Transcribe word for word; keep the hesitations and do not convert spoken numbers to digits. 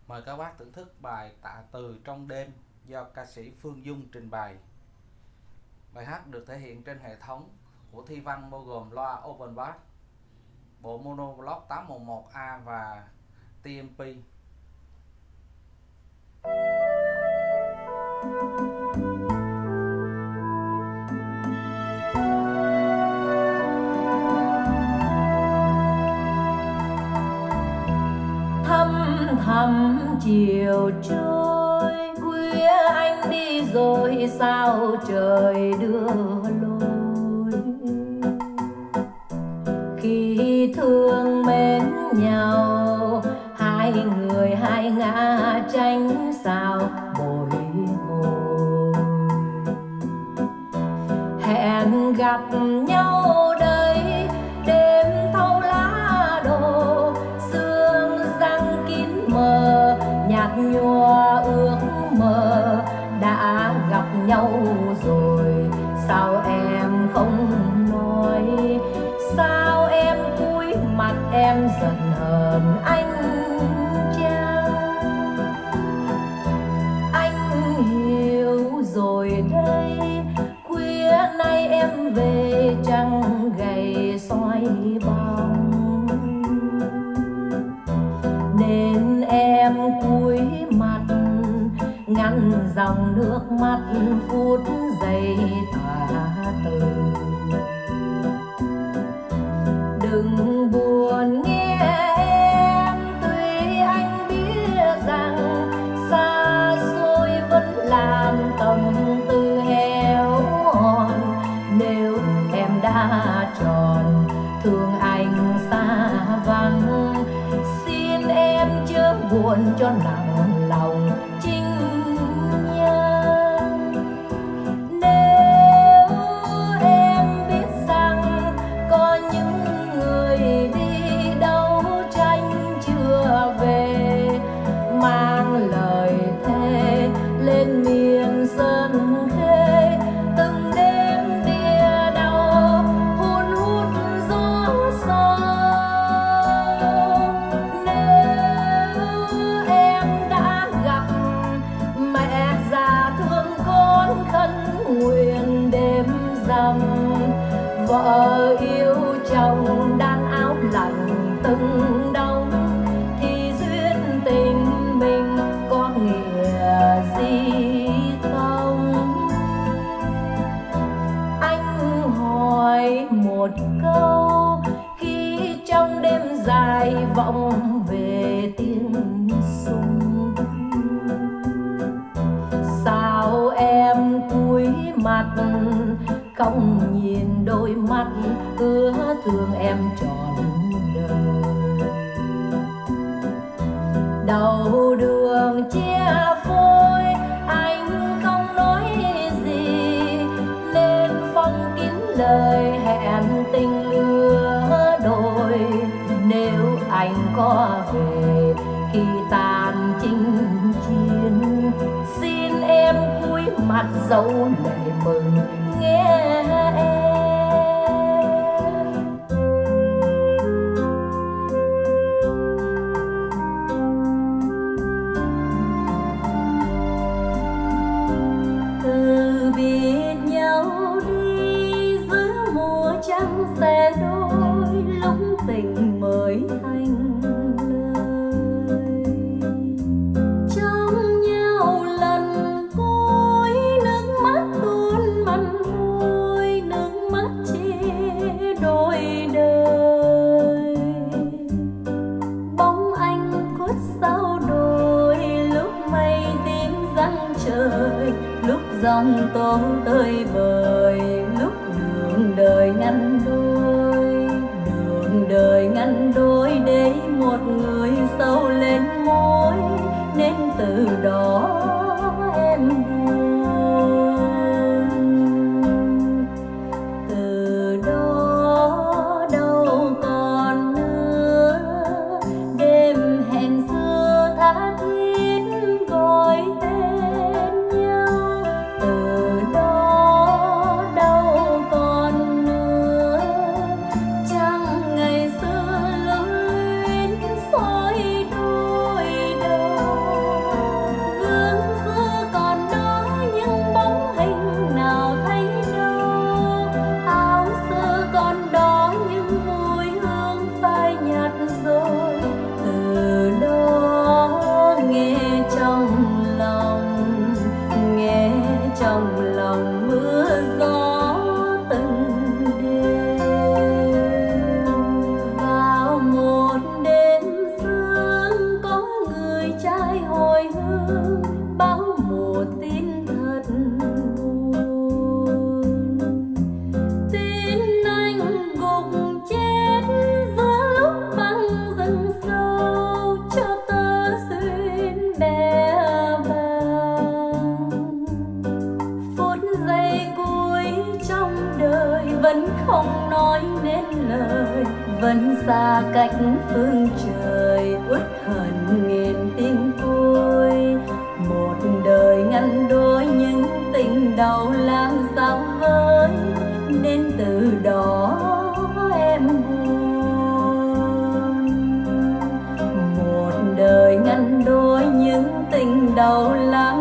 Mời các bác thưởng thức bài Tạ Từ Trong Đêm do ca sĩ Phương Dung trình bày. Bài hát được thể hiện trên hệ thống của thi văn bao gồm loa Open Bass, bộ mono block tám một một A và tê em pê. Thăm thầm chiều trôi, khuya anh đi rồi sao trời đưa lối. Khi thương mến nhau, hai người hai ngã tranh sao bồi hồi. Hẹn gặp nhau đây đêm thâu lá đổ, sương răng kín mờ nhạt nhòa ước mơ. Đã gặp nhau rồi sao em không nói, sao em cúi mặt em giận hờn anh chăng? Anh hiểu rồi đây, khuya nay em về trăng gầy soi bóng, nên em cúi mặt ngăn dòng nước mắt phút giây thả từ. Đừng buồn nghe em, tuy anh biết rằng xa xôi vẫn làm tâm tư héo hon. Nếu em đã tròn thương anh xa vắng, xin em chớ buồn cho nặng lòng chính nhân. Nếu em biết rằng có những người đi đấu tranh chưa về, mang lời thề lên miền sơn khê, từng đêm bia đau hun hút gió sâu. Nếu em đã gặp mẹ già thương con khấn nguyện đêm rằm, vợ yêu chồng đan áo lạnh từng đông, thì duyên tình mình có nghĩa gì không? Anh hỏi một câu khi trong đêm dài vọng về tiếng súng, sao em cúi mặt không nhìn đôi mắt ưa thương em trọn đời? Đầu đường chia phôi anh không nói gì, nên phong kín lời hẹn tình lứa đôi. Nếu anh có về khi tàn chinh chiến, xin em cúi mặt dấu lệ mừng nghe em. Từ biệt nhau đi giữa mùa trăng xe đôi, lúc tình mới thành lời. Trong nhau lần cuối nước mắt tuôn mặn môi, nước mắt chia đôi đời. Bóng anh khuất sau đồi, lúc mây tím răng trời, lúc dòng tố tơi bời, lúc đường đời ngăn đôi. Đường đời ngăn đôi để một người sâu lên môi, nên từ đó em buồn. Từ đó đâu còn nữa đêm hẹn xưa tha thiết gọi tên nhau. Từ đó đâu còn nữa trăng ngày xưa lưu luyến soi đôi đầu. phương trời uất hận nghìn tiếng cuối. Một đời ngăn đôi những tình đầu làm sao với, nên từ đó em buồn. Một đời ngăn đôi những tình đầu làm